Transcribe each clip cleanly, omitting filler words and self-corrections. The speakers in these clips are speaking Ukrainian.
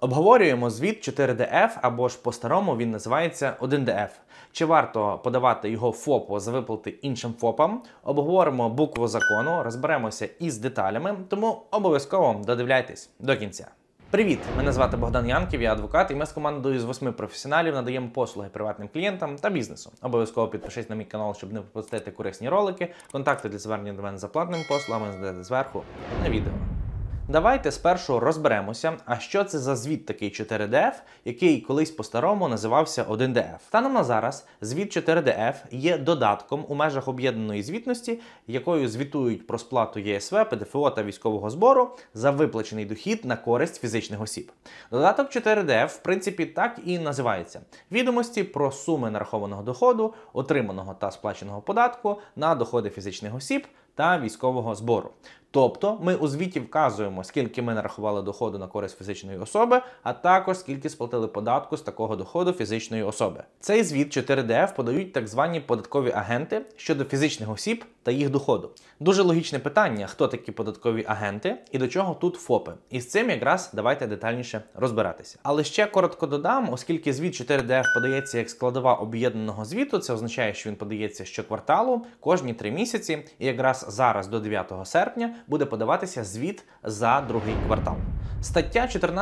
Обговорюємо звіт 4DF, або ж по-старому він називається 1DF. Чи варто подавати його ФОПу за виплати іншим ФОПам? Обговоримо букву закону, розберемося із деталями, тому обов'язково додивляйтесь до кінця. Привіт! Мене звати Богдан Янків, я адвокат, і ми з командою з 8 професіоналів надаємо послуги приватним клієнтам та бізнесу. Обов'язково підпишись на мій канал, щоб не пропустити корисні ролики. Контакти для звернення до мене за платними послугами знайдете зверху на відео. Давайте спершу розберемося, а що це за звіт такий 4DF, який колись по-старому називався 1DF. Станом на зараз звіт 4DF є додатком у межах об'єднаної звітності, якою звітують про сплату ЄСВ, ПДФО та військового збору за виплачений дохід на користь фізичних осіб. Додаток 4DF, в принципі, так і називається. Відомості про суми нарахованого доходу, отриманого та сплаченого податку на доходи фізичних осіб та військового збору. Тобто ми у звіті вказуємо, скільки ми нарахували доходу на користь фізичної особи, а також скільки сплатили податку з такого доходу фізичної особи. Цей звіт 4DF подають так звані податкові агенти щодо фізичних осіб та їх доходу. Дуже логічне питання, хто такі податкові агенти і до чого тут ФОПи. І з цим якраз давайте детальніше розбиратися. Але ще коротко додам, оскільки звіт 4DF подається як складова об'єднаного звіту, це означає, що він подається щокварталу, кожні 3 місяці, і якраз зараз до 9 серпня буде подаватися звіт за другий квартал. Стаття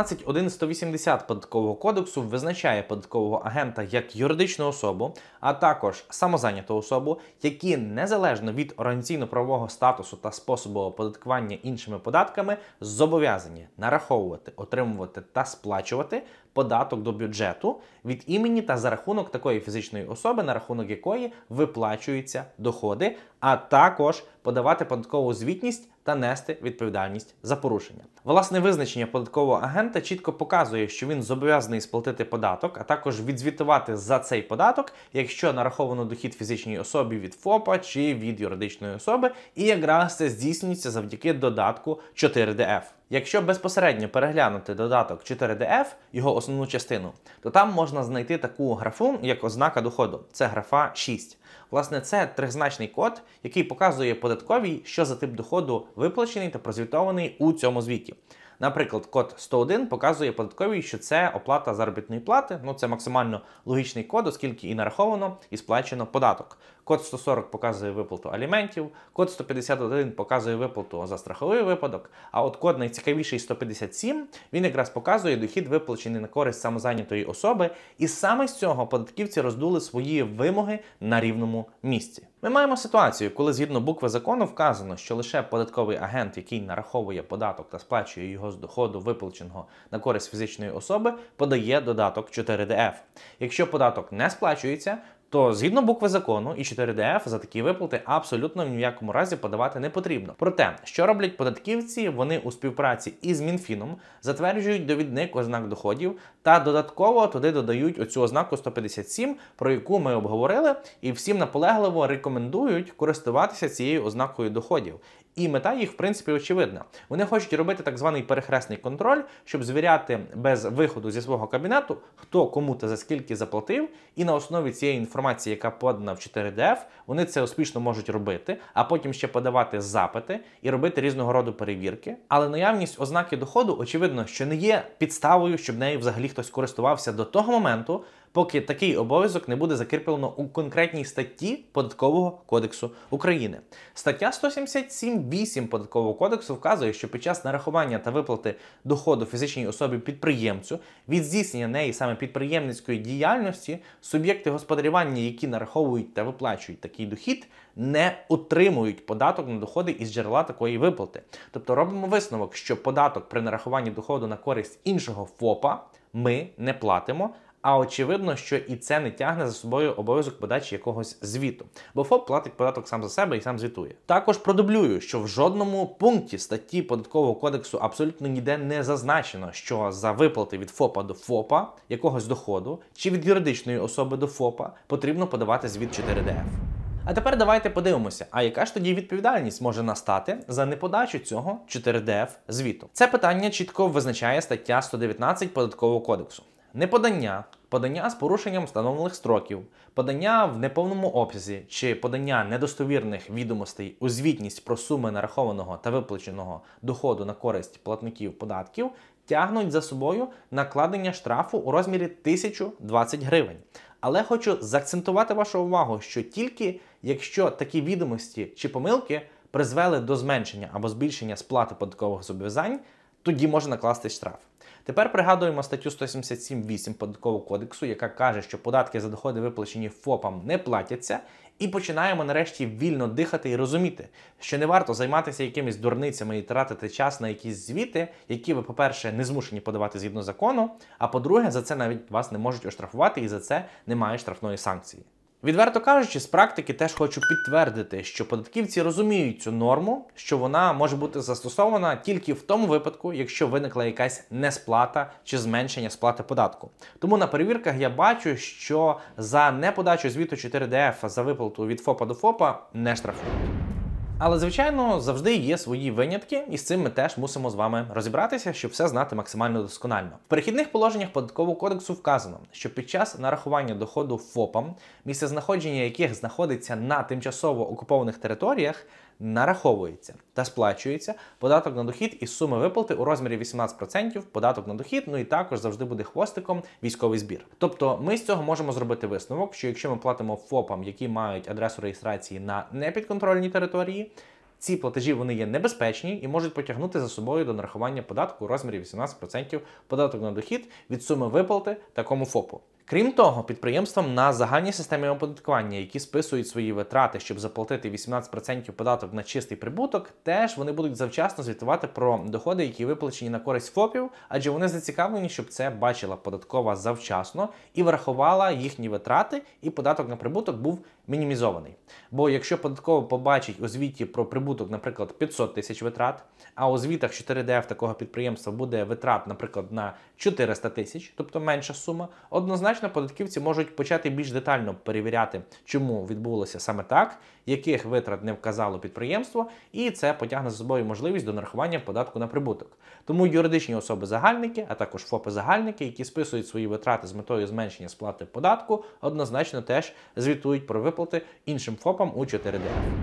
14.1.180 Податкового кодексу визначає податкового агента як юридичну особу, а також самозайняту особу, які незалежно від організаційно-правового статусу та способу оподаткування іншими податками зобов'язані нараховувати, отримувати та сплачувати податок до бюджету від імені та за рахунок такої фізичної особи, на рахунок якої виплачуються доходи, а також подавати податкову звітність та нести відповідальність за порушення. Власне визначення податкового агента чітко показує, що він зобов'язаний сплатити податок, а також відзвітувати за цей податок, якщо нараховано дохід фізичній особі від ФОПа чи від юридичної особи, і якраз це здійснюється завдяки додатку 4DF. Якщо безпосередньо переглянути додаток 4DF, його основну частину, то там можна знайти таку графу, як ознака доходу. Це графа 6. Власне, це тризначний код, який показує податковій, що за тип доходу виплачений та прозвітований у цьому звіті. Наприклад, код 101 показує податковій, що це оплата заробітної плати, це максимально логічний код, оскільки і нараховано, і сплачено податок. Код 140 показує виплату аліментів, код 151 показує виплату за страховий випадок, а от код найцікавіший 157, він якраз показує дохід, виплачений на користь самозайнятої особи, і саме з цього податківці роздули свої вимоги на рівному місці. Ми маємо ситуацію, коли згідно букви закону вказано, що лише податковий агент, який нараховує податок та сплачує його з доходу, виплаченого на користь фізичної особи, подає додаток 4DF. Якщо податок не сплачується, то згідно букви закону і 4DF за такі виплати абсолютно ні в якому разі подавати не потрібно. Проте, що роблять податківці, вони у співпраці із Мінфіном затверджують довідник ознак доходів та додатково туди додають оцю ознаку 157, про яку ми обговорили, і всім наполегливо рекомендують користуватися цією ознакою доходів. І мета їх, в принципі, очевидна. Вони хочуть робити так званий перехресний контроль, щоб звіряти без виходу зі свого кабінету, хто кому та за скільки заплатив, і на основі цієї інформації, яка подана в 4DF, вони це успішно можуть робити, а потім ще подавати запити і робити різного роду перевірки. Але наявність ознаки доходу, очевидно, що не є підставою, щоб нею взагалі хтось користувався до того моменту, поки такий обов'язок не буде закріплено у конкретній статті Податкового кодексу України. Стаття 177.8 Податкового кодексу вказує, що під час нарахування та виплати доходу фізичній особі-підприємцю від здійснення неї саме підприємницької діяльності суб'єкти господарювання, які нараховують та виплачують такий дохід, не отримують податок на доходи із джерела такої виплати. Тобто робимо висновок, що податок при нарахуванні доходу на користь іншого ФОПа ми не платимо, а очевидно, що і це не тягне за собою обов'язок подачі якогось звіту. Бо ФОП платить податок сам за себе і сам звітує. Також продублюю, що в жодному пункті статті Податкового кодексу абсолютно ніде не зазначено, що за виплати від ФОПа до ФОПа якогось доходу чи від юридичної особи до ФОПа потрібно подавати звіт 4DF. А тепер давайте подивимося, а яка ж тоді відповідальність може настати за неподачу цього 4DF звіту? Це питання чітко визначає стаття 119 Податкового кодексу. Неподання, подання з порушенням встановлених строків, подання в неповному обсязі чи подання недостовірних відомостей у звітність про суми нарахованого та виплаченого доходу на користь платників податків тягнуть за собою накладення штрафу у розмірі 1020 гривень. Але хочу заакцентувати вашу увагу, що тільки якщо такі відомості чи помилки призвели до зменшення або збільшення сплати податкових зобов'язань, тоді може накласти штраф. Тепер пригадуємо статтю 177.8 Податкового кодексу, яка каже, що податки за доходи, виплачені ФОПам, не платяться, і починаємо нарешті вільно дихати і розуміти, що не варто займатися якимись дурницями і тратити час на якісь звіти, які ви, по-перше, не змушені подавати згідно закону, а по-друге, за це навіть вас не можуть оштрафувати і за це немає штрафної санкції. Відверто кажучи, з практики теж хочу підтвердити, що податківці розуміють цю норму, що вона може бути застосована тільки в тому випадку, якщо виникла якась несплата чи зменшення сплати податку. Тому на перевірках я бачу, що за неподачу звіту 4ДФ за виплату від ФОПа до ФОПа не штрафують. Але, звичайно, завжди є свої винятки, і з цим ми теж мусимо з вами розібратися, щоб все знати максимально досконально. В перехідних положеннях Податкового кодексу вказано, що під час нарахування доходу ФОПам, місцезнаходження яких знаходиться на тимчасово окупованих територіях, нараховується та сплачується податок на дохід із суми виплати у розмірі 18%, податок на дохід, ну і також завжди буде хвостиком військовий збір. Тобто ми з цього можемо зробити висновок, що якщо ми платимо ФОПам, які мають адресу реєстрації на непідконтрольній території, ці платежі вони є небезпечні і можуть потягнути за собою до нарахування податку у розмірі 18% податок на дохід від суми виплати такому ФОПу. Крім того, підприємствам на загальній системі оподаткування, які списують свої витрати, щоб заплатити 18% податок на чистий прибуток, теж вони будуть завчасно звітувати про доходи, які виплачені на користь ФОПів, адже вони зацікавлені, щоб це бачила податкова завчасно і врахувала їхні витрати, і податок на прибуток був мінімізований. Бо якщо податкова побачить у звіті про прибуток, наприклад, 500 тисяч витрат, а у звітах 4ДФ такого підприємства буде витрат, наприклад, на 400 тисяч, тобто менша сума, однозначно податківці можуть почати більш детально перевіряти, чому відбулося саме так, яких витрат не вказало підприємство, і це потягне за собою можливість до нарахування податку на прибуток. Тому юридичні особи-загальники, а також ФОПи-загальники, які списують свої витрати з метою зменшення сплати податку, однозначно теж звітують про виплати іншим ФОПам у 4ДФ.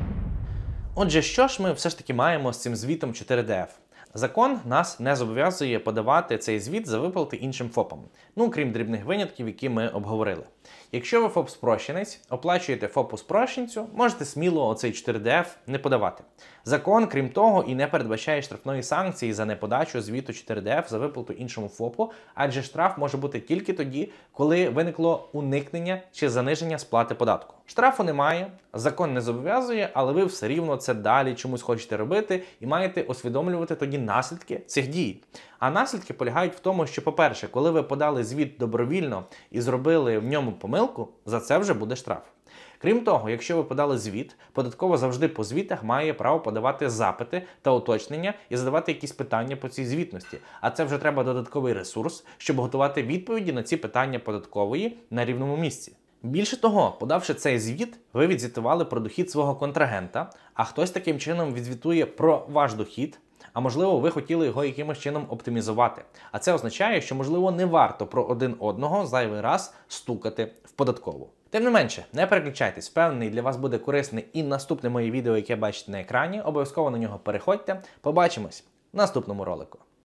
Отже, що ж ми все ж таки маємо з цим звітом 4ДФ? Закон нас не зобов'язує подавати цей звіт за виплати іншим ФОПам, ну крім дрібних винятків, які ми обговорили. Якщо ви ФОП-спрощенець, оплачуєте ФОПу-спрощенцю, можете сміло оцей 4ДФ не подавати. Закон, крім того, і не передбачає штрафної санкції за неподачу звіту 4ДФ за виплату іншому ФОПу, адже штраф може бути тільки тоді, коли виникло уникнення чи заниження сплати податку. Штрафу немає, закон не зобов'язує, але ви все рівно це далі чомусь хочете робити і маєте усвідомлювати тоді наслідки цих дій. А наслідки полягають в тому, що, по-перше, коли ви подали звіт добровільно і зробили в ньому помилку, за це вже буде штраф. Крім того, якщо ви подали звіт, податкова завжди по звітах має право подавати запити та уточнення і задавати якісь питання по цій звітності. А це вже треба додатковий ресурс, щоб готувати відповіді на ці питання податкової на рівному місці. Більше того, подавши цей звіт, ви відзвітували про дохід свого контрагента, а хтось таким чином відзвітує про ваш дохід, а можливо ви хотіли його якимось чином оптимізувати. А це означає, що можливо не варто про один одного зайвий раз стукати в податкову. Тим не менше, не переключайтесь, впевнений, для вас буде корисне і наступне моє відео, яке бачите на екрані, обов'язково на нього переходьте. Побачимось в наступному ролику.